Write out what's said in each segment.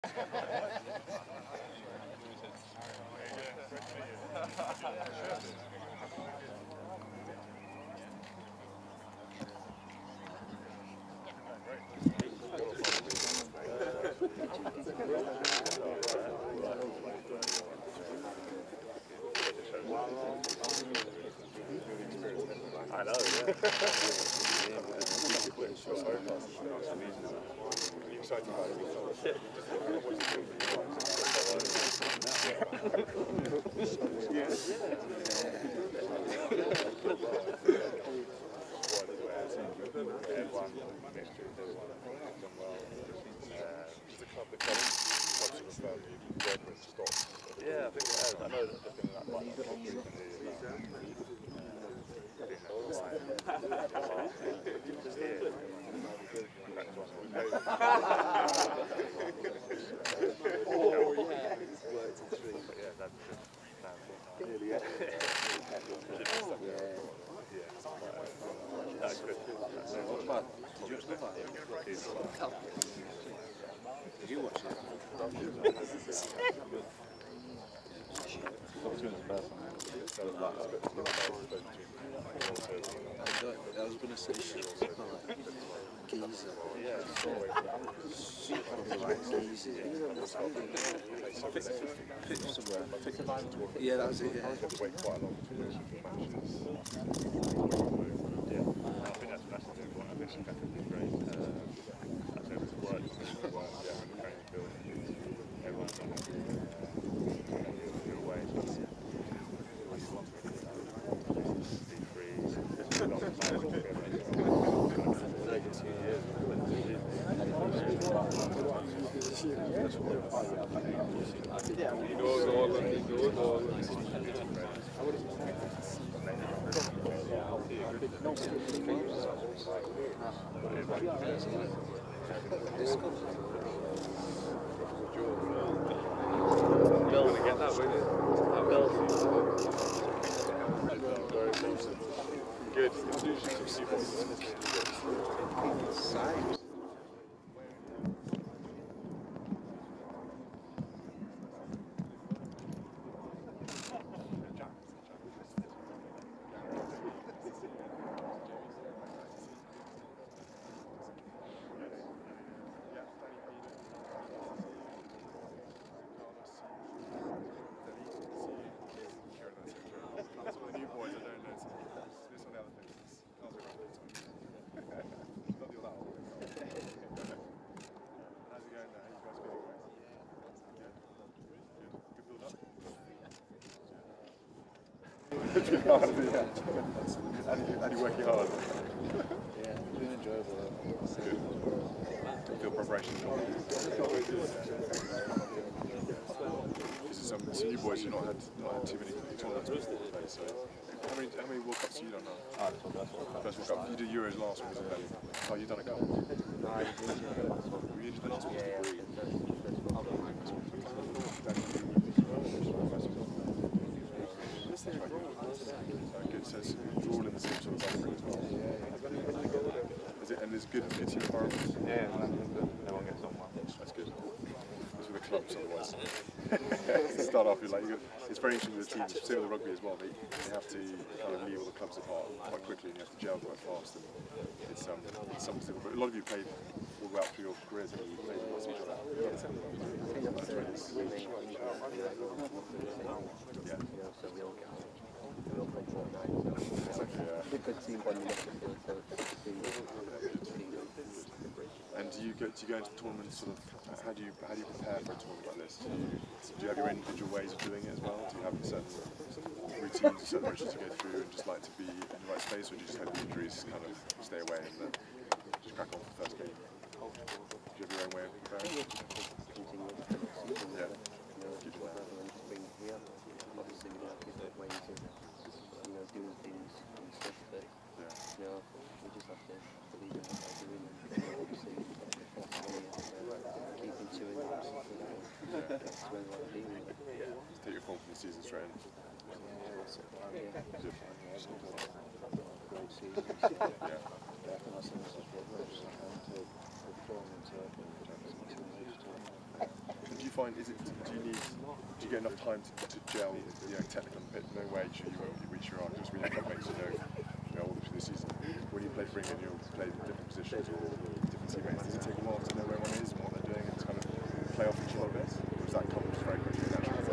I know, yeah. Yeah, I think it has. I know that they've been that one That's good. Did you watch it? I was going to say shit. Geezer. Yeah, that was it, yeah. Good. And you're working hard. Yeah, it's been enjoyable. Good. Feel preparation. Some you boys have not had too many tournaments before today, so how many World Cups have you done now? First World Cup. You did Euros last one, wasn't it? Oh, you've done a couple. Were you into the last one? Good, so you're all in the same sort of background as well. Is it, and there's good team environment? Yeah, no one gets on well. That's good. It's with the clubs otherwise. To start off, it's very interesting with the teams, same with the rugby as well, they have to kind of leave all the clubs apart quite quickly and you have to gel quite fast, and it's something different. But a lot of you played all the way up through your careers, and you played lots of each other. And do you go into tournaments sort of, how do you prepare for a tournament like this? Do you have your individual ways of doing it as well? Do you have certain routines, certain rituals to go through and just like to be in the right space, or do you just hope the injuries kind of stay away and then just crack on for the first game? Do you have your own way of preparing? Yeah. Obviously, we have different ways of, doing things and stuff, but, we just have to believe in what we're doing, and obviously, keeping to it, that's where we want to be. Take your form from the season straight in. Great season. Definitely, I think this is what we're trying to perform into find, do you get enough time to gel, technical bit, no way you reach your arc, just really mates all through the season. When you play for England, you'll play different positions or different teammates. Does it take a while to know where one is and what they're doing and to kind of play off each other a bit? Or does that come just very quickly and naturally?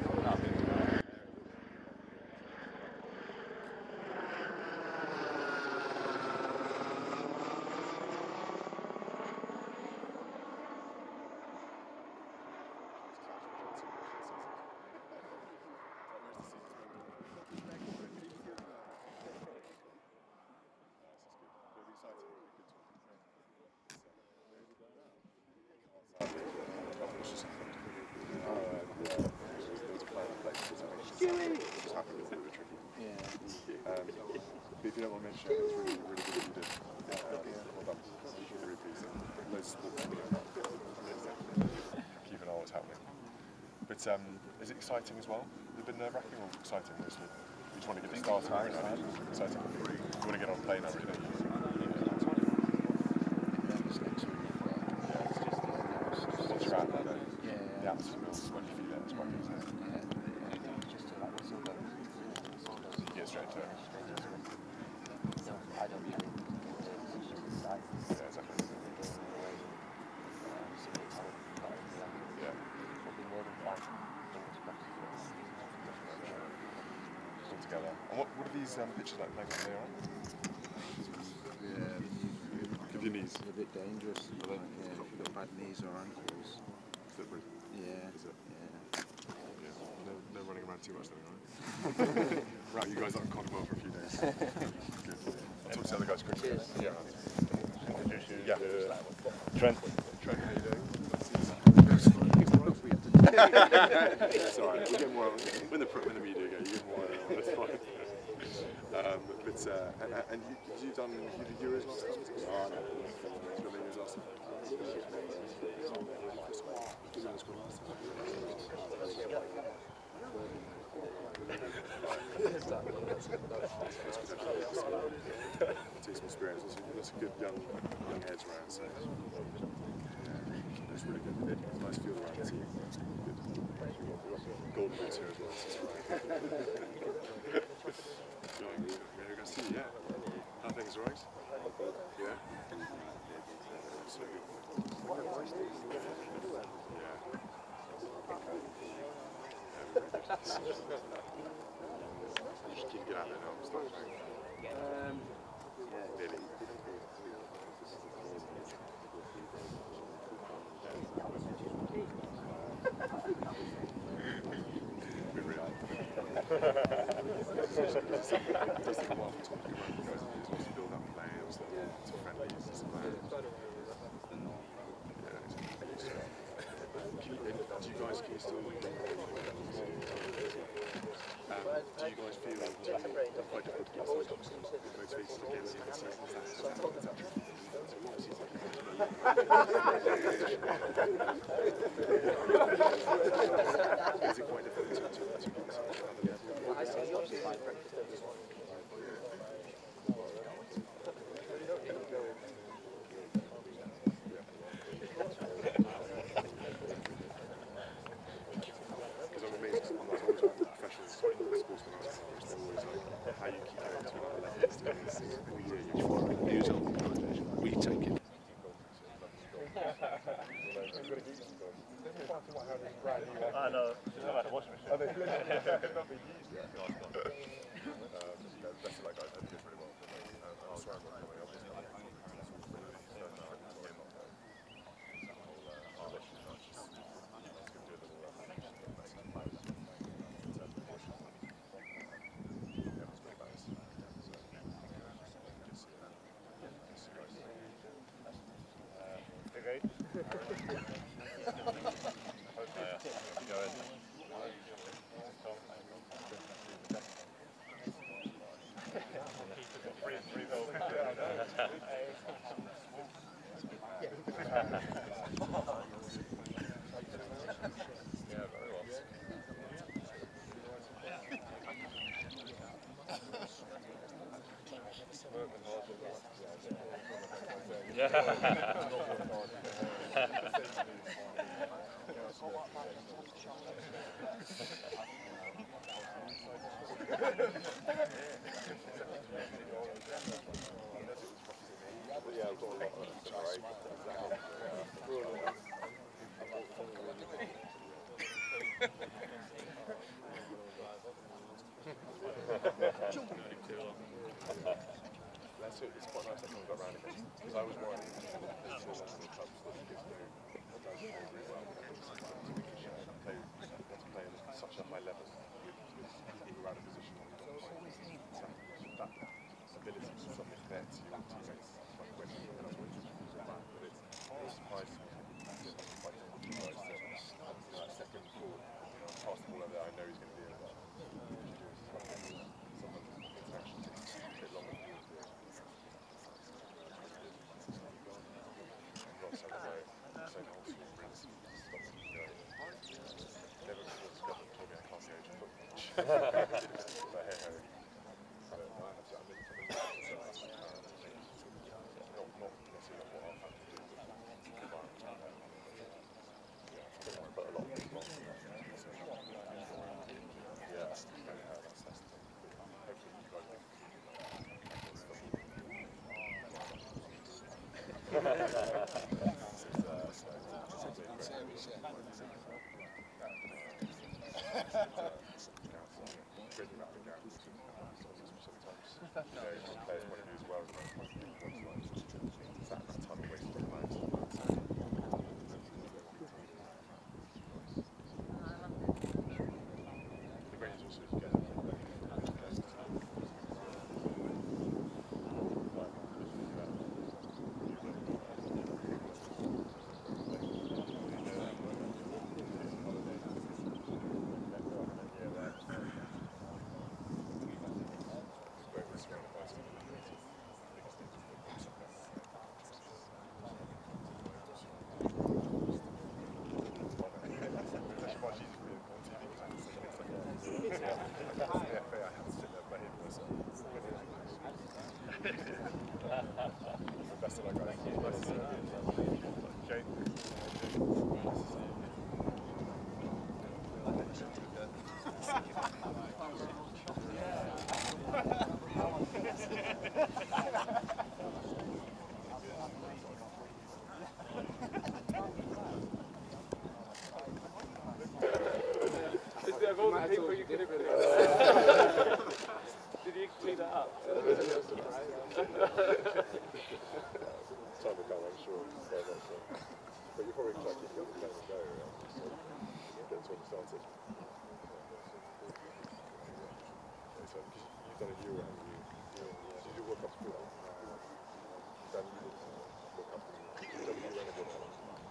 But if you don't want to mention it, it's really, really good that you did. Well done. Really pleased. Loads of support coming in. Keep an eye on what's happening. But is it exciting as well? Has it been nerve-wracking or exciting mostly? You just want to get the start time, exciting. You want to get on a plane now, really, don't you? Once you're out there, though, the atmosphere builds when you feel it. It's quite good, isn't it? You get straight to it. Yeah, exactly. All together. And what are these pitches like playing from there on? Give your knees. It's a bit dangerous. If you've got bad knees or ankles. Slippery. Yeah. Is it? Yeah. No running around too much then, right? Right, you guys aren't caught well for a few days. Good. I'll talk to the other guys quickly. Yeah. Trent. Trent, how you doing? It's alright, you get more when the media go, you get more that's fine. And you've done the Euros last time? Oh, no. You've done the Euros last time? Take some experience. That's a good young heads around. So that's really good. It's a nice feel around the team. Good. Golden boots here as well. We're going to see. Yeah. How things right? Yeah. Absolutely. You just keep getting out there now. Start playing. Nearly. Been real. It does take a while for talking about you guys to build up players, to friendlies, to players. Do you guys still do you guys feel quite difficult to get motivated again in the season? Is it quite difficult to get how you keep going to another level. Use it on the project. We take it. I know. It's not like a washing machine. Best of luck, guys. I think it's really well. I'll swear I'm not coming up. It's quite nice that got round again, because I was worried that the clubs that you give me don't play really well. Play at such a high level with people who are out of position on the that ability to submit there to your teammates, like when you but it's surprised me. That second ball, pass the ball over there, I know he's going to be able to do it. Sometimes it's actually takes a bit longer to do it. People you could have been. Did you clean that up? Time will come, I'm sure. Very much so. But you're probably trying to keep the game and go. Get the tournament started. So, you've done a Euro, haven't you? Did you do World Cup before? You've done World Cup. You've done Euro and a World Cup.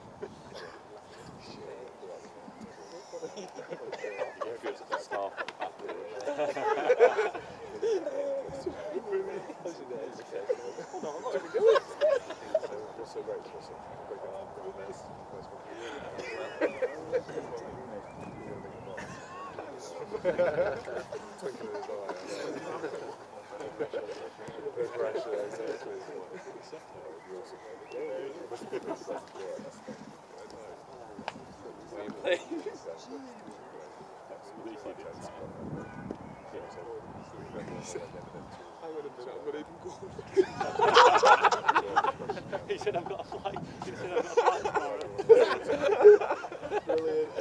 He said I've got a flight. He said I've got a flight tomorrow. Brilliant.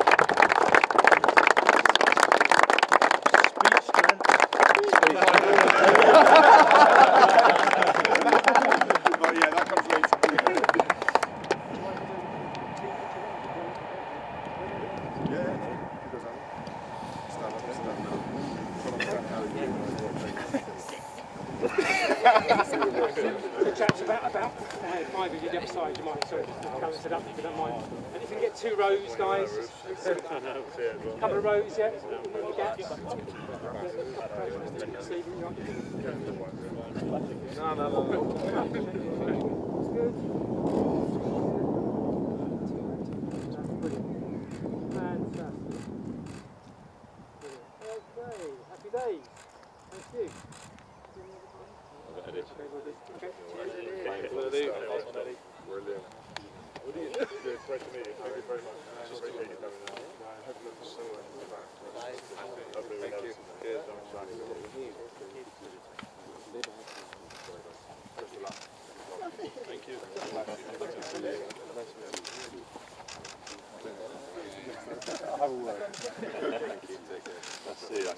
Speech, Trent. either the other side, you might sort of just balance it up if you don't mind. And if you can get 2 rows, guys. Couple of rows, yeah. In the gaps. Fantastic. Okay, happy days. Thank you. Okay. Brilliant. Good, great to meet you. Thank you very much. Appreciate you coming out. I hope you'll see you in the back. Thank you. Cheers. Thank you. I'll have a word. I'll see you.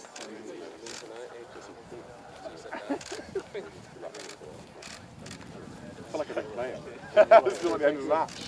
I feel like I've been playing. It's still at the end of the match.